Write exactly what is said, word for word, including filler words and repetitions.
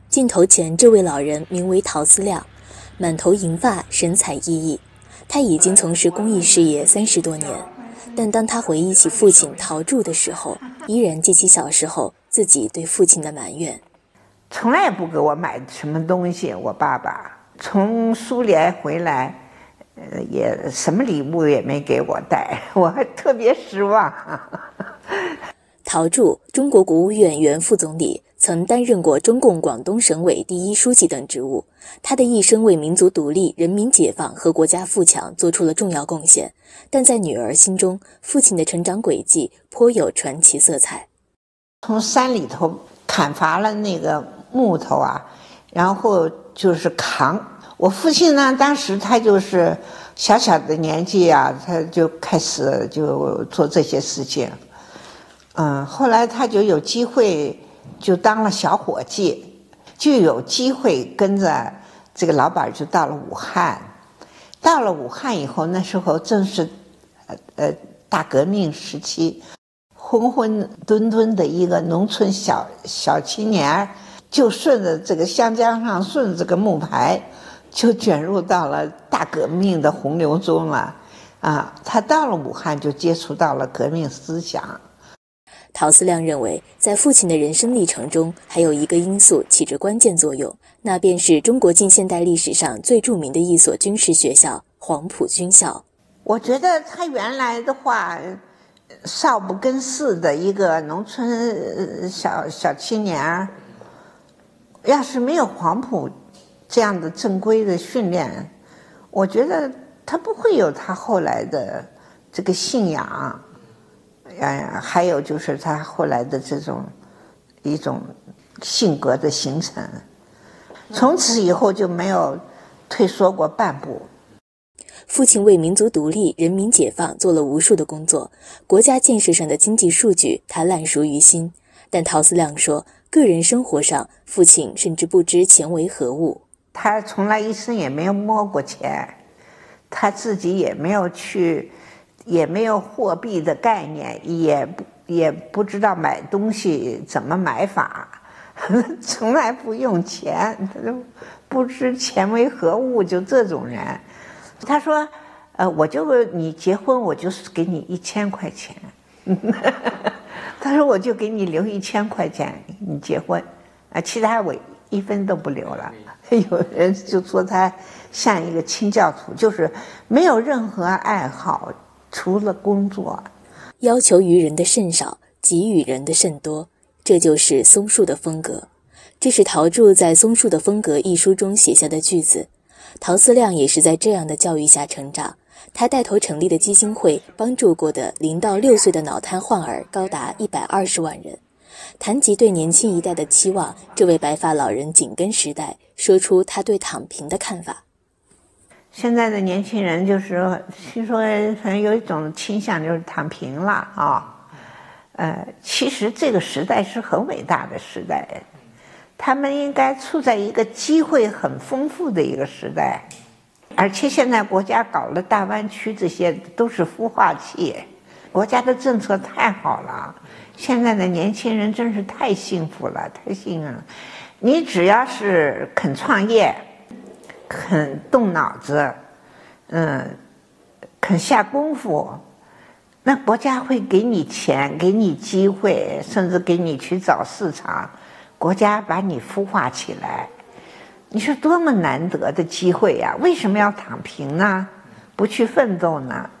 镜头前这位老人名为陶思亮，满头银发，神采奕奕。他已经从事公益事业三十多年，但当他回忆起父亲陶铸的时候，依然记起小时候自己对父亲的埋怨。 从来不给我买什么东西，我爸爸从苏联回来，呃，也什么礼物也没给我带，我还特别失望。 陶铸，中国国务院原副总理，曾担任过中共广东省委第一书记等职务。他的一生为民族独立、人民解放和国家富强做出了重要贡献，但在女儿心中，父亲的成长轨迹颇有传奇色彩。 从山里头砍伐了那个木头啊，然后就是扛。我父亲呢，当时他就是小小的年纪啊，他就开始就做这些事情。嗯，后来他就有机会就当了小伙计，就有机会跟着这个老板就到了武汉。到了武汉以后，那时候正是呃呃大革命时期，混混沌沌的一个农村小小青年，就顺着这个湘江上，顺着这个木牌，就卷入到了大革命的洪流中了。啊，他到了武汉就接触到了革命思想。 陶思亮认为，在父亲的人生历程中，还有一个因素起着关键作用，那便是中国近现代历史上最著名的一所军事学校——黄埔军校。 我觉得他原来的话，少不更事的一个农村小小青年，要是没有黄埔这样的正规的训练，我觉得他不会有他后来的这个信仰。呃，还有就是他后来的这种一种性格的形成，从此以后就没有退缩过半步。 父亲为民族独立、人民解放做了无数的工作，国家建设上的经济数据他烂熟于心。但陶思亮说，个人生活上，父亲甚至不知钱为何物。 他从来一生也没有摸过钱，他自己也没有去。也没有货币的概念，也不也不知道买东西怎么买法，从来不用钱，他就不知钱为何物，就这种人。他说：“呃，我就你结婚，我就是给你一千块钱。他说我就给你留一千块钱，你结婚，啊，其他我一分都不留了。”有人就说他像一个清教徒，就是没有任何爱好。除了工作， 要求于人的甚少，给予人的甚多，这就是松树的风格。这是陶铸在《松树的风格》一书中写下的句子。陶思亮也是在这样的教育下成长。他带头成立的基金会，帮助过的零到六岁的脑瘫患儿高达一百二十万人。谈及对年轻一代的期望，这位白发老人紧跟时代，说出他对躺平的看法。 现在的年轻人就是听说可能有一种倾向，就是躺平了啊。呃，其实这个时代是很伟大的时代，他们应该处在一个机会很丰富的一个时代，而且现在国家搞了大湾区，这些都是孵化器，国家的政策太好了，现在的年轻人真是太幸福了，太幸运了。你只要是肯创业，肯动脑子，嗯，肯下功夫，那国家会给你钱，给你机会，甚至给你去找市场，国家把你孵化起来。你说多么难得的机会呀！为什么要躺平呢？不去奋斗呢？